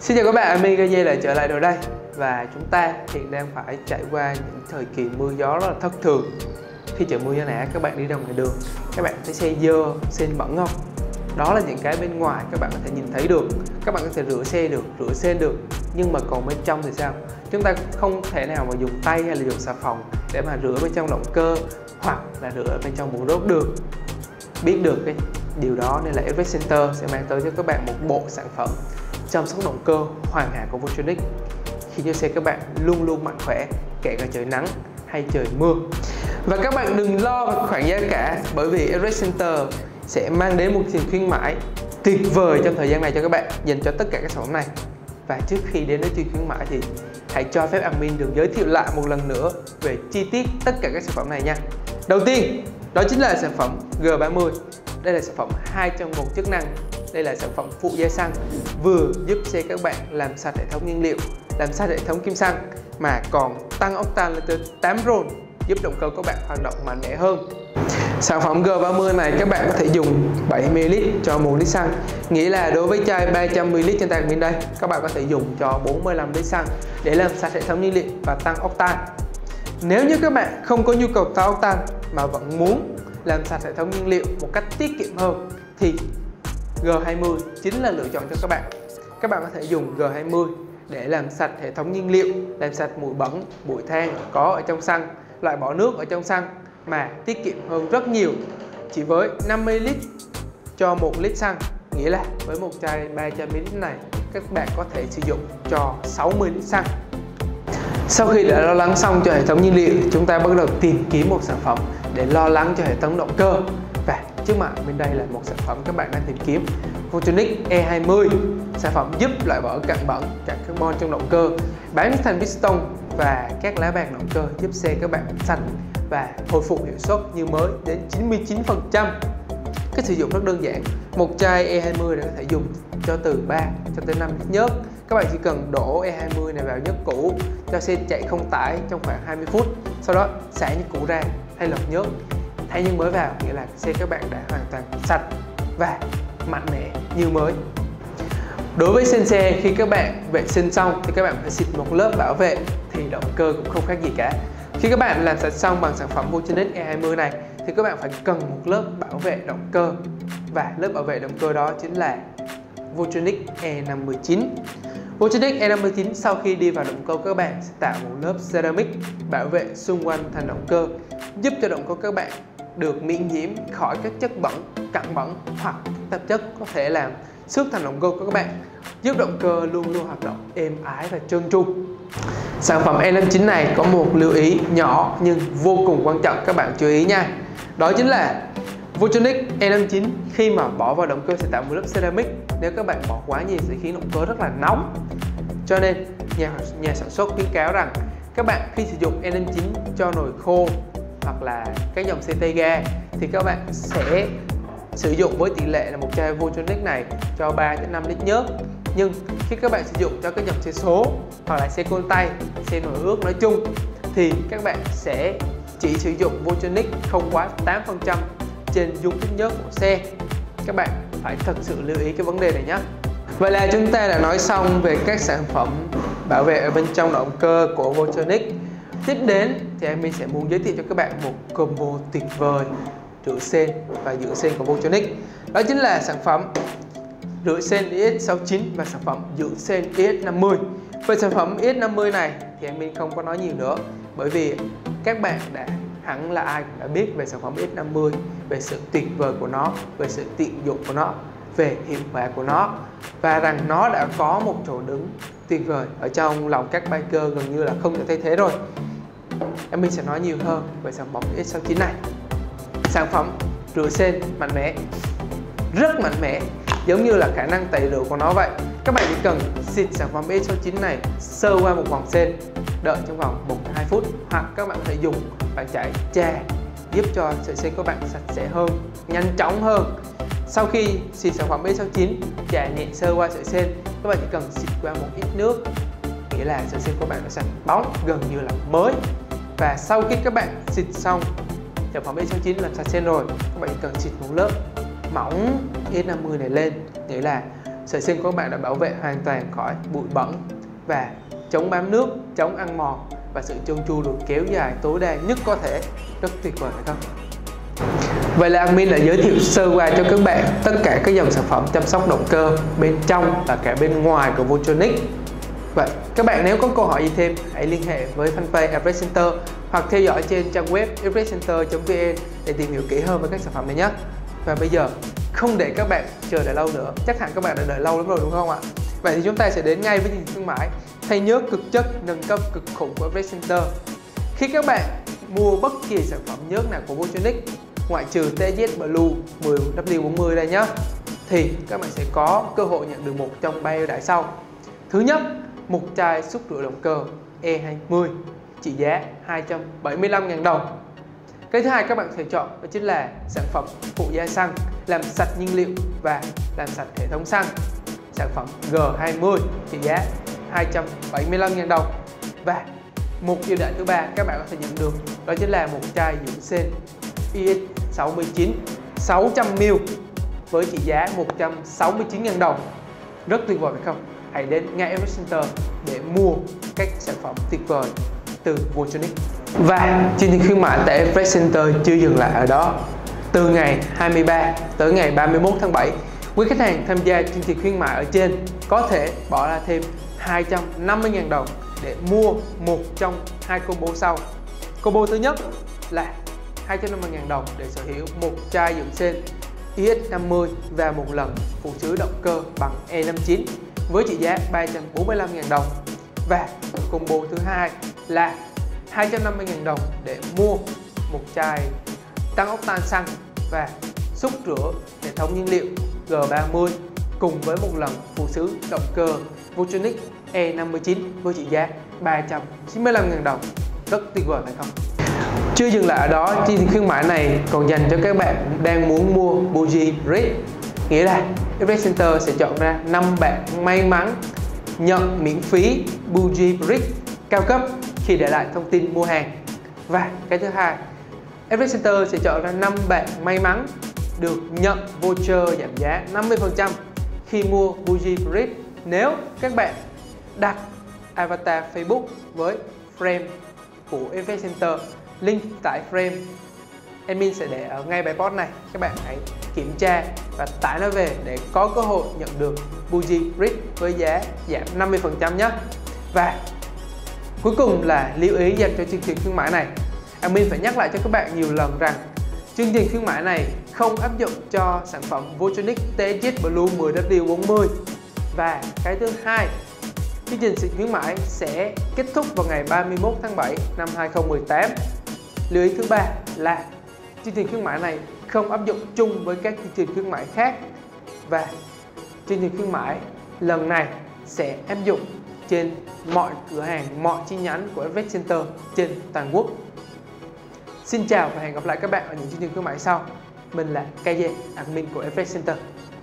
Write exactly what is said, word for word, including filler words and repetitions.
Xin chào các bạn, Ami Gaye lại trở lại rồi đây. Và chúng ta hiện đang phải trải qua những thời kỳ mưa gió rất là thất thường. Khi trời mưa gió nẻ, các bạn đi ra ngoài đường, các bạn thấy xe dơ, xe bẩn không? Đó là những cái bên ngoài các bạn có thể nhìn thấy được. Các bạn có thể rửa xe được, rửa sên được. Nhưng mà còn bên trong thì sao? Chúng ta không thể nào mà dùng tay hay là dùng xà phòng để mà rửa bên trong động cơ hoặc là rửa bên trong bộ rốt được. Biết được cái điều đó nên là Erase Center sẽ mang tới cho các bạn một bộ sản phẩm chăm sóc động cơ hoàn hảo của Voltronic, khi cho xe các bạn luôn luôn mạnh khỏe kể cả trời nắng hay trời mưa. Và các bạn đừng lo về khoản giá cả, bởi vì Erase Center sẽ mang đến một chương trình khuyến mãi tuyệt vời trong thời gian này cho các bạn dành cho tất cả các sản phẩm này. Và trước khi đến với chương khuyến mãi thì hãy cho phép admin được giới thiệu lại một lần nữa về chi tiết tất cả các sản phẩm này nha. Đầu tiên đó chính là sản phẩm G ba mươi. Đây là sản phẩm hai trong một chức năng. Đây là sản phẩm phụ gia xăng, vừa giúp xe các bạn làm sạch hệ thống nhiên liệu, làm sạch hệ thống kim xăng, mà còn tăng octan lên tới tám RON, giúp động cơ các bạn hoạt động mạnh mẽ hơn. Sản phẩm G ba mươi này các bạn có thể dùng bảy mươi mi li lít cho một lít xăng, nghĩa là đối với chai ba trăm mi li lít trên tay bên đây, các bạn có thể dùng cho bốn mươi lăm lít xăng để làm sạch hệ thống nhiên liệu và tăng octan. Nếu như các bạn không có nhu cầu tăng octan mà vẫn muốn làm sạch hệ thống nhiên liệu một cách tiết kiệm hơn thì G hai mươi chính là lựa chọn cho các bạn. Các bạn có thể dùng G hai mươi để làm sạch hệ thống nhiên liệu, làm sạch bụi bẩn, bụi than có ở trong xăng, loại bỏ nước ở trong xăng mà tiết kiệm hơn rất nhiều. Chỉ với năm mươi mi li lít cho một lít xăng, nghĩa là với một chai ba trăm mi li lít này các bạn có thể sử dụng cho sáu mươi lít xăng. Sau khi đã lo lắng xong cho hệ thống nhiên liệu, chúng ta bắt đầu tìm kiếm một sản phẩm để lo lắng cho hệ thống động cơ. Và trước mặt bên đây là một sản phẩm các bạn đang tìm kiếm, Voltronic E hai mươi, sản phẩm giúp loại bỏ cặn bẩn, cặn carbon trong động cơ, bán thành piston và các lá bạc động cơ, giúp xe các bạn sạch và hồi phục hiệu suất như mới đến chín mươi chín phần trăm. Cách sử dụng rất đơn giản. Một chai E hai mươi này có thể dùng cho từ ba cho tới năm lít nhớt. Các bạn chỉ cần đổ E hai mươi này vào nhớt cũ, cho xe chạy không tải trong khoảng hai mươi phút, sau đó xả nhớt cũ ra hay lọc nhớt, thay nhớt mới vào, nghĩa là xe các bạn đã hoàn toàn sạch và mạnh mẽ như mới. Đối với sên xe, khi các bạn vệ sinh xong thì các bạn phải xịt một lớp bảo vệ thì động cơ cũng không khác gì cả. Khi các bạn làm sạch xong bằng sản phẩm Voltronic E hai mươi này thì các bạn phải cần một lớp bảo vệ động cơ, và lớp bảo vệ động cơ đó chính là Voltronic E năm mươi chín. Voltronic E năm mươi chín sau khi đi vào động cơ các bạn sẽ tạo một lớp ceramic bảo vệ xung quanh thành động cơ, giúp cho động cơ các bạn được miễn nhiễm khỏi các chất bẩn, cặn bẩn hoặc tạp chất có thể làm xước thành động cơ của các bạn, giúp động cơ luôn luôn hoạt động êm ái và trơn tru. Sản phẩm E năm mươi chín này có một lưu ý nhỏ nhưng vô cùng quan trọng các bạn chú ý nha. Đó chính là Voltronic E năm mươi chín khi mà bỏ vào động cơ sẽ tạo một lớp ceramic. Nếu các bạn bỏ quá nhiều sẽ khiến động cơ rất là nóng. Cho nên nhà, nhà sản xuất khuyến cáo rằng các bạn khi sử dụng E năm mươi chín cho nồi khô hoặc là các dòng xe tay ga thì các bạn sẽ sử dụng với tỷ lệ là một chai Voltronic này cho ba đến năm lít nhớt. Nhưng khi các bạn sử dụng cho các dòng xe số hoặc là xe côn tay, xe nồi ướt nói chung thì các bạn sẽ chỉ sử dụng Voltronic không quá tám phần trăm trên dung tích nhớt của xe. Các bạn phải thật sự lưu ý cái vấn đề này nhé. Vậy là chúng ta đã nói xong về các sản phẩm bảo vệ ở bên trong động cơ của Voltronic. Tiếp đến thì em sẽ muốn giới thiệu cho các bạn một combo tuyệt vời rửa sên và dưỡng sên của Voltronic. Đó chính là sản phẩm rửa sên i ích sáu mươi chín và sản phẩm dưỡng sên i ích năm mươi. Về sản phẩm i ích năm mươi này thì em không có nói nhiều nữa, bởi vì các bạn đã hẳn là ai cũng đã biết về sản phẩm i ích năm mươi, về sự tuyệt vời của nó, về sự tiện dụng của nó, về hiệu quả của nó, và rằng nó đã có một chỗ đứng tuyệt vời ở trong lòng các biker gần như là không thể thay thế rồi. Em sẽ nói nhiều hơn về sản phẩm i ích sáu mươi chín này. Sản phẩm rửa sên mạnh mẽ, rất mạnh mẽ, giống như là khả năng tẩy rửa của nó vậy. Các bạn chỉ cần xịt sản phẩm i ích sáu mươi chín này sơ qua một vòng sên, đợi trong vòng một đến hai phút, hoặc các bạn có thể dùng bàn chải chà giúp cho sợi sên của bạn sạch sẽ hơn, nhanh chóng hơn. Sau khi xịt sản phẩm i ích sáu mươi chín, chà nhẹ sơ qua sợi sên, các bạn chỉ cần xịt qua một ít nước, nghĩa là sợi sên của bạn nó sạch bóng gần như là mới. Và sau khi các bạn xịt xong sản phẩm i ích sáu mươi chín làm sạch sên rồi, các bạn chỉ cần xịt một lớp mỏng i ích năm mươi này lên, nghĩa là Sợi sinh của các bạn đã bảo vệ hoàn toàn khỏi bụi bẩn và chống bám nước, chống ăn mòn, và sự trơn tru được kéo dài tối đa nhất có thể. Rất tuyệt vời phải không? Vậy là admin đã giới thiệu sơ qua cho các bạn tất cả các dòng sản phẩm chăm sóc động cơ bên trong và cả bên ngoài của Voltronic. Vậy các bạn nếu có câu hỏi gì thêm, hãy liên hệ với fanpage Apex Center hoặc theo dõi trên trang web apex center chấm vn để tìm hiểu kỹ hơn về các sản phẩm này nhé. Và bây giờ không để các bạn chờ đợi lâu nữa, chắc hẳn các bạn đã đợi lâu lắm rồi đúng không ạ? Vậy thì chúng ta sẽ đến ngay với chương trình khuyến mãi thay nhớt cực chất nâng cấp cực khủng của Apex Center. Khi các bạn mua bất kỳ sản phẩm nhớt nào của Voltronic, ngoại trừ tê zét Blue mười W bốn mươi đây nhé, thì các bạn sẽ có cơ hội nhận được một trong ba ưu đãi sau. Thứ nhất, một chai xúc rửa động cơ E hai mươi trị giá hai trăm bảy mươi lăm nghìn đồng. Cái thứ hai các bạn có thể chọn đó chính là sản phẩm phụ gia xăng làm sạch nhiên liệu và làm sạch hệ thống xăng, sản phẩm G hai mươi trị giá hai trăm bảy mươi lăm nghìn đồng. Và một ưu đãi thứ ba các bạn có thể nhận được đó chính là một chai dưỡng sên i ích sáu mươi chín sáu trăm mi li lít với trị giá một trăm sáu mươi chín nghìn đồng. Rất tuyệt vời phải không? Hãy đến ngay Apex Center để mua các sản phẩm tuyệt vời từ Voltronic. Và chương trình khuyến mãi tại Apex Center chưa dừng lại ở đó. Từ ngày hai mươi ba tới ngày ba mươi mốt tháng bảy, quý khách hàng tham gia chương trình khuyến mãi ở trên có thể bỏ ra thêm hai trăm năm mươi nghìn đồng để mua một trong hai combo sau. Combo thứ nhất là hai trăm năm mươi nghìn đồng để sở hữu một chai dưỡng sên i ích năm mươi và một lần phụ sưởi động cơ bằng E năm chín với trị giá ba trăm bốn mươi lăm nghìn đồng. Và combo thứ hai là hai trăm năm mươi nghìn đồng để mua một chai tăng ốc tan xăng và xúc rửa hệ thống nhiên liệu G ba mươi cùng với một lần phụ sưởi động cơ Voltronic E năm mươi chín với trị giá ba trăm chín mươi lăm nghìn đồng. Rất tuyệt vời phải không? Chưa dừng lại ở đó, chương trình khuyến mãi này còn dành cho các bạn đang muốn mua Bougie Brick. Nghĩa là Apex Center sẽ chọn ra năm bạn may mắn nhận miễn phí Bougie Brick cao cấp khi để lại thông tin mua hàng. Và cái thứ hai, Apex Center sẽ chọn ra năm bạn may mắn được nhận voucher giảm giá năm mươi phần trăm khi mua Bougie Brick nếu các bạn đặt avatar Facebook với frame của Apex Center. Link tại frame admin sẽ để ở ngay bài post này, các bạn hãy kiểm tra và tải nó về để có cơ hội nhận được Bougie Brick với giá giảm năm mươi phần trăm nhé. Và cuối cùng là lưu ý dành cho chương trình khuyến mãi này, admin phải nhắc lại cho các bạn nhiều lần rằng chương trình khuyến mãi này không áp dụng cho sản phẩm Voltronic tê zét Blue mười W bốn mươi. Và cái thứ hai, chương trình khuyến mãi sẽ kết thúc vào ngày ba mươi mốt tháng bảy năm hai nghìn không trăm mười tám. Lưu ý thứ ba là chương trình khuyến mãi này không áp dụng chung với các chương trình khuyến mãi khác, và chương trình khuyến mãi lần này sẽ áp dụng trên mọi cửa hàng, mọi chi nhánh của Apex Center trên toàn quốc. Xin chào và hẹn gặp lại các bạn ở những chương trình khuyến mãi sau. Mình là ca giê, admin của Apex Center.